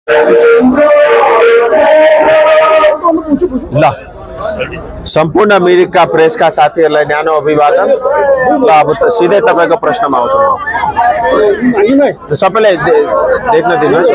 ल सम्पूर्ण मिरिकका प्रेसका साथीहरूलाई न्यानो अभिवादन। ल अब त सिधै तपाईको प्रश्नमा आउँछु म। सबैलाई देख्न दिनुहोस्।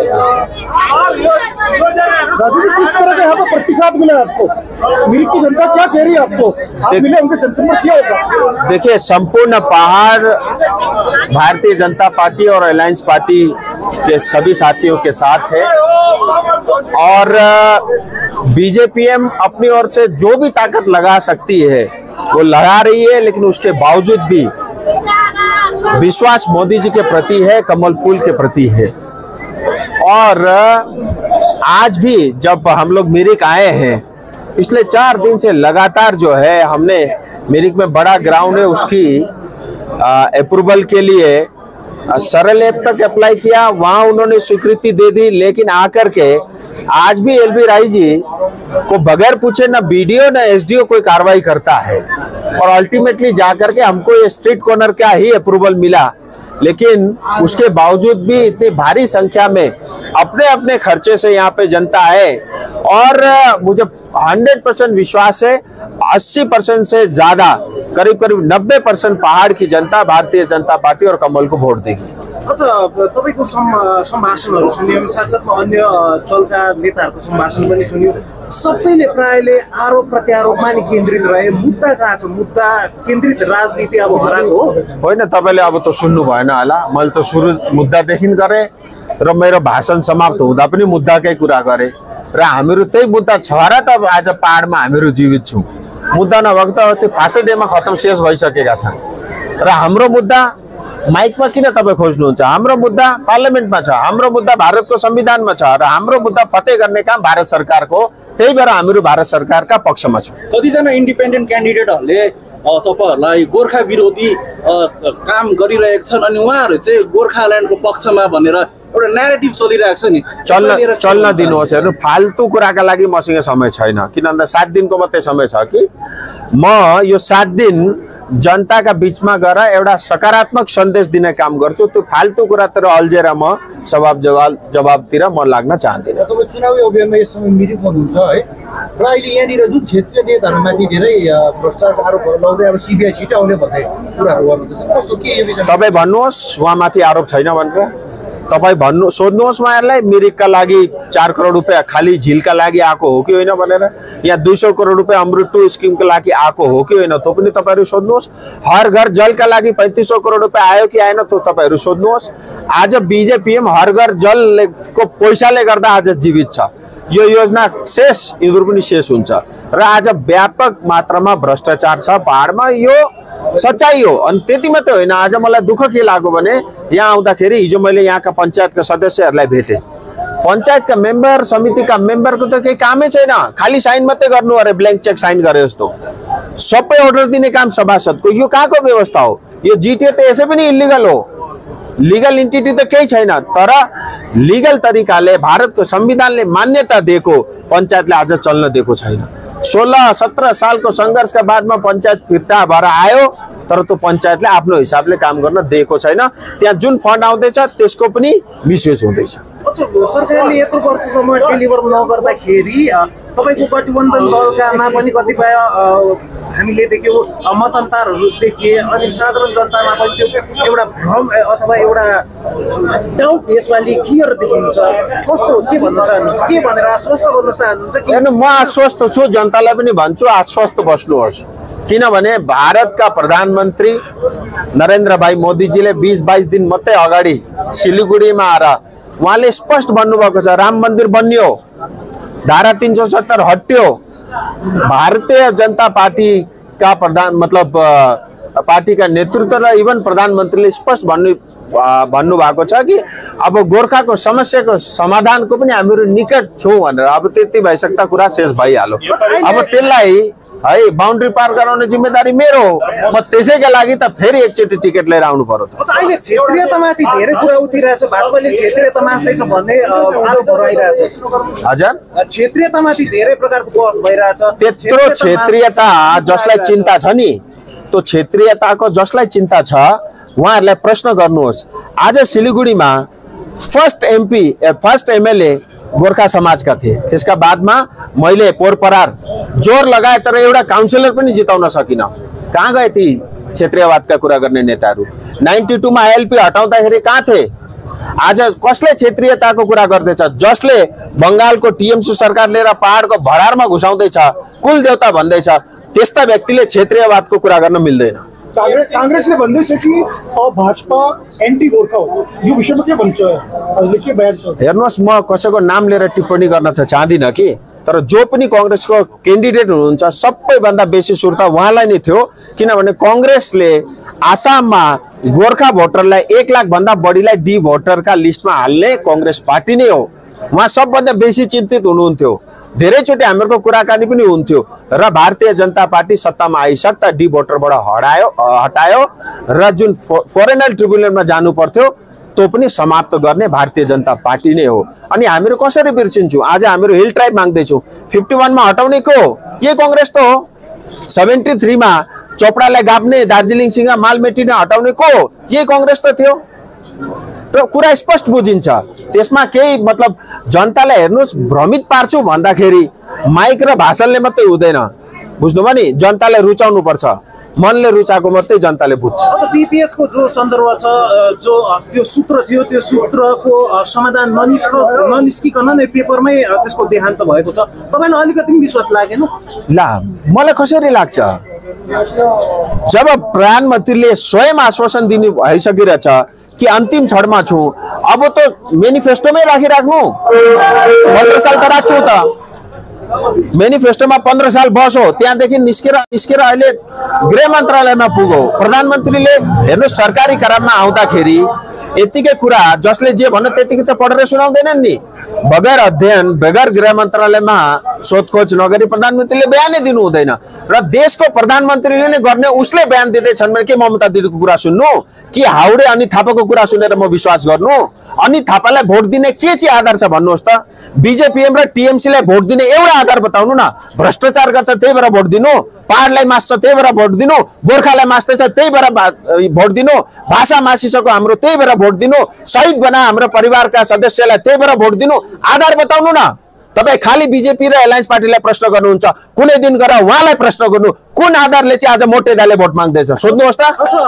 किस तरह का यहाँ पर प्रतिशत मिला आपको? मिरिक की जनता क्या कह रही है आपको? आप मिले उनके जनसंपर्क क्या होगा? देखिए, संपूर्ण पहाड़ भारतीय जनता पार्टी और अलायंस पार्टी के सभी साथियों के साथ है और बीजेपीएम अपनी ओर से जो भी ताकत लगा सकती है वो लगा रही है, लेकिन उसके बावजूद भी विश्वास मोदी जी के प्रति है, कमल फूल के प्रति है। और आज भी जब हम लोग मिरिक आए हैं, पिछले 4 दिन से लगातार जो है हमने मिरिक में बड़ा ग्राउंड है उसकी अप्रूवल के लिए सरल ऐप तक अप्लाई किया, वहां उन्होंने स्वीकृति दे दी। लेकिन आकर के आज भी एलबी राय जी को बगैर पूछे ना बीडीओ ना एसडीओ कोई कार्रवाई करता है और अल्टीमेटली जाकर के हमको ये स्ट्रीट कॉर्नर का ही अप्रूवल मिला। लेकिन उसके बावजूद भी इतनी भारी संख्या में अपने अपने खर्चे से यहाँ पे जनता है और मुझे 100% विश्वास है 80% से ज्यादा करीब 90% पहाड़ की जनता भारतीय जनता पार्टी और कमल को वोट देगी। अच्छा, तपाईको सम्भाषणहरु सुन्यौं, साथसाथमा अन्य दलका नेताहरुको सम्भाषण पनि सुन्यौं। सबैले प्रायले आरोप प्रत्यारोपमा नि केन्द्रित रहे। मुद्दा कहाँ छ? मुद्दा केन्द्रित राजनीति अब हराएको हो होइन? तपाईले अब त सुन्नु भएन होला। मैले त सुरु मुद्दादेखि गरे र मेरो भाषण समाप्त हुँदा पनि मुद्दाकै कुरा गरे र हामीहरू त्यही मुद्दा छ र त आज पहाडमा हामीहरू जीवित छौं। मुद्दा नभएको त त्यो फाँसै डेमा खतम शेष भइसकेका छन् र हाम्रो मुद्दा माइकमा किन तपाईँ खोज्नुहुन्छ? हाम्रो मुद्दा पार्लियामेन्टमा छ, हाम्रो मुद्दा भारतको संविधानमा छ र हाम्रो मुद्दा फतेह गर्ने काम भारत सरकारको। त्यही भएर हामीहरू भारत सरकारका पक्षमा छौँ। कतिजना इन्डिपेन्डेन्ट क्यान्डिडेटहरूले तपाईहरुलाई गोर्खा विरोधी काम गरिरहेका छन् अनि उहाँहरू चाहिँ गोर्खाल्यान्डको पक्षमा भनेर एउटा न्यारेटिभ चलिरहेको छ नि। चल्न दिनुहोस्। हेर्नु, फाल्तु कुराका लागि मसँग समय छैन, किन भन्दा 7 दिनको मात्रै समय छ कि म यो 7 दिन जनताका बीचमा गएर एउटा सकारात्मक सन्देश दिने काम गर्छु। त्यो फाल्तु कुरातिर अल्झेर म जवाबतिर म लाग्न चाहदिनँ। तपाईँ चुनावी अभियानमा यस समय मिरिक हुनुहुन्छ है र अहिले यहाँनिर जुन क्षेत्रीय नेताहरूमाथि धेरै भ्रष्टाचारको आरोपहरू लगाउँदै अब सिबिआई छिटाउने भन्ने कुराहरू गर्नुहुन्छ, कस्तो के यो विषय? तपाईँ भन्नुहोस् उहाँमाथि आरोप छैन भनेर। तपाईँ भन्नु सोध्नुहोस् उहाँहरूलाई मिरिकका लागि 4 करोड रुपियाँ खाली झिलका लागि आएको हो कि होइन भनेर। यहाँ 200 करोड रुपियाँ अमृत 2 स्किमको लागि आएको हो कि होइन, त्यो पनि तपाईँहरू सोध्नुहोस्। हर घर जलका लागि 3500 करोड रुपियाँ आयो कि आएन, त्यो तपाईँहरू सोध्नुहोस्। आज बीजेपीएम हर घर जलको पैसाले गर्दा आज जीवित छ। यो योजना शेष यिनीहरू पनि शेष हुन्छ र आज व्यापक मात्रामा भ्रष्टाचार छ पहाडमा। यो सच्चाई हो। अनि त्यति मात्रै होइन, आज मलाई दुःख के लाग्यो भने यहाँ आउँदाखेरि हिजो मैले यहाँका पञ्चायतका सदस्यहरूलाई भेटेँ। पञ्चायतका मेम्बर, समितिका मेम्बरको त केही कामै छैन, खालि साइन मात्रै गर्नु अरे, ब्ल्याङ्क चेक साइन गरे जस्तो। सबै अर्डर दिने काम सभासदको। यो कहाँको व्यवस्था हो? यो जिटिए त यसै पनि इलिगल हो। लिगल इन्टिटी त केही छैन, तर लिगल तरिकाले भारतको संविधानले मान्यता दिएको पञ्चायतले आज चल्न दिएको छैन। 16-17 सालको सङ्घर्षका बादमा पञ्चायत फिर्ता भएर आयो, तर त्यो पञ्चायतले आफ्नो हिसाबले काम गर्न दिएको छैन। त्यहाँ जुन फन्ड आउँदैछ त्यसको पनि मिसयुज हुँदैछ। सरकारले यत्रो वर्षसम्म डेलिभर नगर्दाखेरि तपाईको गठबन्धन दलकामा पनि कतिपय हामीले देख्यौँ मतन्तारहरू देखिए अनि साधारण जनतामा पनि त्यो एउटा भ्रम अथवा एउटा डाउट यसपालि क्लियर देखिन्छ। कस्तो के भन्न चाहनुहुन्छ? के भनेर आश्वस्त गर्न चाहनुहुन्छ? हेर्नु, म आश्वस्त छु, जनतालाई पनि भन्छु आश्वस्त बस्नुहोस्। किनभने भारतका प्रधानमन्त्री नरेन्द्र भाइ मोदीजीले 20-22 दिन मात्रै अगाडि सिलिगुडीमा आएर उहाँले स्पष्ट भन्नुभएको छ राम मन्दिर बन्यो, धारा 370 हट्यो। भारतीय जनता पार्टी का पार्टी का नेतृत्व र इवन प्रधानमन्त्रीले स्पष्ट भन्नु भएको छ कि अब गोर्खाको समस्याको समाधानको पनि हामीहरू निकट छौं भनेर। अब त्यति भइसक्दा कुरा शेष भइहाल्यो। अब त्यसलाई है बाउन्ड्री पार गराउने जिम्मेदारी मेरो हो। म त्यसैका लागि त फेरि एकचोटि टिकट लिएर आउनु पर्यो। अहिले क्षेत्रीयतामाथि धेरै कुरा उठिरहेछ, भाजपाले क्षेत्रीयता मास्दैछ भन्ने आरोपहरू आइरहेछ। हजुर, क्षेत्रीयतामाथि धेरै प्रकारको बहस भइरहेछ। त्यत्रो क्षेत्रीयता जसलाई चिन्ता छ नि, त्यो क्षेत्रीयताको जसलाई चिन्ता छ उहाँहरूलाई प्रश्न गर्नुहोस्। आज सिलिगुडीमा फर्स्ट एमएलए गोर्खा समाजका थिए। त्यसका बादमा मैले पोरपरार जोर लगाए तर एउटा काउन्सिलर पनि जिताउन सकिन। कहाँ गए ती क्षेत्रीयवादका कुरा गर्ने नेताहरू? 92 मा आइएलपी हटाउँदाखेरि कहाँ थिए? आज कसले क्षेत्रीयताको कुरा गर्दैछ? जसले बंगालको टीएमसी सरकार लिएर पहाडको भरारमा घुसाउँदैछ, कुल देवता भन्दैछ, त्यस्ता व्यक्तिले क्षेत्रीयवादको कुरा गर्न मिल्दैन। कांग्रेसले भन्दैछ कि भाजपा एन्टी गोर्खा हो, यो विषयमा के भन्छ? हजुरले के बयान छ? हेर्नुहोस्, म कसैको नाम लिएर टिप्पणी गर्न त चाहदिनँ कि, तर जो पनि कांग्रेसको क्यान्डिडेट हुनुहुन्छ सबैभन्दा बेसी सुर त उहाँलाई नै थियो। किनभने कांग्रेसले आसाममा गोर्खा भोटरलाई 1 लाख भन्दा बढीलाई डी भोटरका लिस्टमा हाल्ने कांग्रेस पार्टी नै हो। उहाँ सबभन्दा बेसी चिन्तित हुनुहुन्थ्यो। धेरैचोटि हामीहरूको कुराकानी पनि हुन्थ्यो र भारतीय जनता पार्टी सत्तामा आइसक्दा डी भोटरबाट हटायो र जुन फरेनर ट्रिब्युनलमा जानु पर्थ्यो त्यो पनि समाप्त गर्ने भारतीय जनता पार्टी नै हो। अनि हामीहरू कसरी बिर्सिन्छौँ? आज हामीहरू हिल ट्राइब माग्दैछौँ। 51 मा हटाउने को हो? यही कांग्रेस त हो। 73 मा चोपडालाई गाप्ने, दार्जिलिङसँग माल मेटिने हटाउने को हो? यही कांग्रेस त थियो। र कुरा स्पष्ट बुझिन्छ। त्यसमा केही मतलब जनतालाई हेर्नुस् भ्रमित पार्छु भन्दाखेरि माइक र भाषणले मात्रै हुँदैन। बुझ्नुभयो नि? जनतालाई रुचाउनु पर्छ, मनले रुचाएको मात्रै जनताले बुझ्छ। अच्छा, बीपीएस को जो सन्दर्भ छ, जो त्यो सूत्र थियो, त्यो सूत्रको समाधान ननिस्किकन नै पेपरमै त्यसको देहान्त भएको छ। तपाईलाई अलिकति पनि विश्वास लागेन? ला, मलाई कसरी लाग्छ? जब प्रधानमन्त्रीले स्वयं आश्वासन दिनु भइसकिरहेछ कि अन्तिम क्षणमा छु, अब त मेनिफेस्टोमै राखिराख्नु। 15 साल त राख्छु त। मेनिफेस्टोमा 15 साल बसो, त्यहाँदेखि निस्केर अहिले गृह मन्त्रालयमा पुगो। प्रधानमन्त्रीले हेर्नु सरकारी करारमा आउँदाखेरि यतिकै कुरा जसले जे भन्यो त्यतिकै त पढेर सुनाउँदैनन् नि। बगैर अध्ययन, बगैर गृह मन्त्रालयमा सोधखोज नगरी प्रधानमन्त्रीले बयानै दिनु हुँदैन। र देशको प्रधानमन्त्रीले नै गर्ने उसले बयान दिँदैछन् भने के ममता दिदीको कुरा सुन्नु कि हाउडे अनि थापाको कुरा सुनेर म विश्वास गर्नु? अनि थापालाई भोट दिने के चाहिँ आधार छ भन्नुहोस् त? बीजेपीएम र टीएमसीलाई भोट दिने एउटा आधार बताउनु न। भ्रष्टाचार गर्छ त्यही भएर भोट दिनु, पहाडलाई मास्छ त्यही भएर भोट दिनु, गोर्खालाई मास्दैछ त्यही भएर भोट दिनु, भाषा मासिसको हाम्रो त्यही भएर भोट दिनु, शहीद बना हाम्रो परिवारका सदस्यलाई त्यही भएर भोट दिनु। आधार बताउनु न। तपाई खाली बीजेपी र एलायन्स पार्टीलाई प्रश्न गर्नुहुन्छ, कुनै दिन गएर उहाँलाई प्रश्न गर्नु कुन आधारले चाहिँ आज मोटे दाले भोट माग्दैछ सोध्नुहोस् त।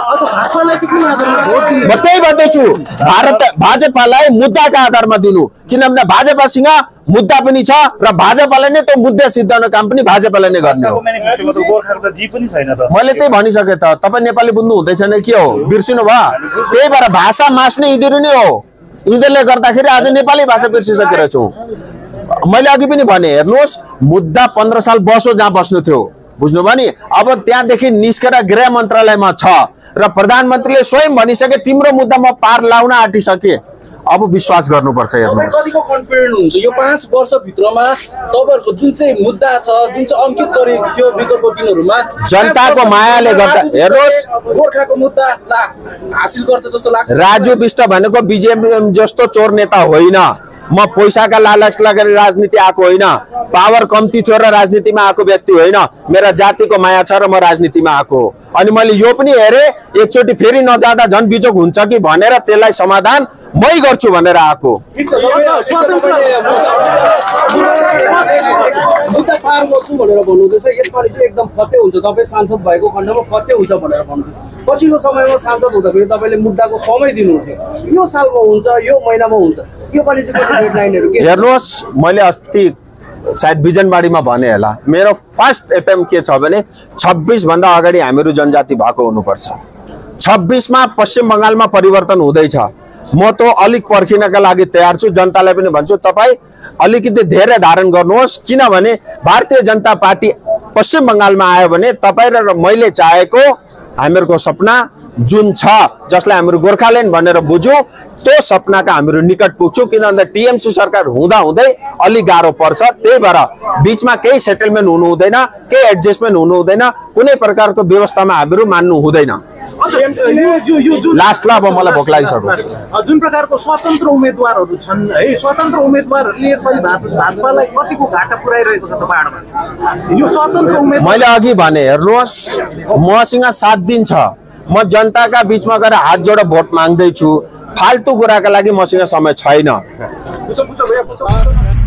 म त्यही भन्दैछु, भाजपालाई मुद्दाका आधारमा दिनु, किनभने भाजपासँग मुद्दा पनि छ र भाजपालाई नै त्यो मुद्दा सिद्धाउन काम पनि भाजपालाई नै गर्ने हो। मैले त्यही भनिसके त। तपाई नेपाली बुझ्नु हुँदैछ नि के हो? बिर्सिनु भयो? त्यही भएर भाषा मास्ने यिनीहरू नै हो। यिनीहरूले गर्दाखेरि आज नेपाली भाषा बिर्सिसकेका छौँ। मैले अघि पनि भने, हेर्नुहोस् मुद्दा 15 साल बसो जहाँ बस्नु थियो, बुझ्नुभयो नि? अब त्यहाँदेखि निस्केर गृह मन्त्रालयमा छ र प्रधानमन्त्रीले स्वयं भनिसके तिम्रो मुद्दा म पार लाउन आँटिसके। अब विश्वास गर्नुपर्छ। तपाईँ कतिको कन्फिडेन्ट हुन्छ यो 5 वर्षभित्रमा तपाईँहरूको जुन चाहिँ मुद्दा छ, जुन चाहिँ अंकित गरिएको थियो विगतको दिनहरूमा जनताको मायाले गर्दा? हेर्नुहोस्, गोर्खाको मुद्दा हासिल गर्छ जस्तो लाग्छ। राजु बिष्ट भनेको बीजेपी जस्तो चोर नेता होइन। म पैसाका लालच लगेर राजनीति आएको होइन, पावर कम्ती थियो र राजनीतिमा आएको व्यक्ति होइन। मेरा जातिको माया छ र म राजनीतिमा आएको। अनि मैले यो पनि हेरेँ, एकचोटि फेरि नजाँदा झन् बिजोग हुन्छ कि भनेर त्यसलाई समाधान मै गर्छु भनेर आएको। मुद्दा पार गर्छु भनेर भन्नुहुँदैछ, यसपालि चाहिँ एकदम फत्ते हुन्छ, तपाईँ सांसद भएको खण्डमा फत्ते हुन्छ भनेर भन्नुहुन्छ। पछिल्लो समयमा सांसद हुँदाखेरि तपाईँले मुद्दाको समय दिनुहुन्थ्यो, यो सालमा हुन्छ, यो महिनामा हुन्छ, यो पालि चाहिँ कति डेडलाइनहरू के? हेर्नुहोस्, मैले अस्ति सायद बिजनबाडीमा भने होला, मेरो फर्स्ट एटेम्प्ट के छ भने 26 भन्दा अगाडि हामीहरू जनजाति भएको हुनुपर्छ। 26 मा पश्चिम बंगालमा परिवर्तन हुँदैछ। म त अलिक पर्खिनका लागि तयार छु। जनतालाई पनि भन्छु तपाईँ अलिकति धेरै धारण गर्नुहोस्, किनभने भारतीय जनता पार्टी पश्चिम बंगालमा आयो भने तपाईँ र मैले चाहेको हामीहरूको सपना जुन छ, जसलाई हामीहरू गोर्खाल्यान्ड भनेर बुझ्यौँ, त्यो सपनाका हामीहरू निकट पुग्छौँ। किनभने टीएमसी सरकार हुँदा हुँदै अलि गाह्रो पर्छ। त्यही भएर बीचमा केही सेटलमेन्ट हुनु हुँदैन, केही एडजस्टमेन्ट हुनु हुँदैन, कुनै प्रकारको व्यवस्थामा हामीहरू मान्नु हुँदैन। लास्टमा अब मलाई भोक लागिसक्यो। जुन प्रकारको स्वतन्त्र उम्मेदवारहरू छन् है, स्वतन्त्र उम्मेदवारहरूले यसपालि भाजपालाई कतिको घाटा पुर्याइरहेको छ तपाईहरुमा? यो स्वतन्त्र उम्मेदवार मैले अघि भने, हेर्नुहोस् मसँग 7 दिन छ। म जनताका बीचमा गएर हात जोडेर भोट माग्दैछु। फाल्तु कुराका लागि मसँग समय छैन। पुछ भैया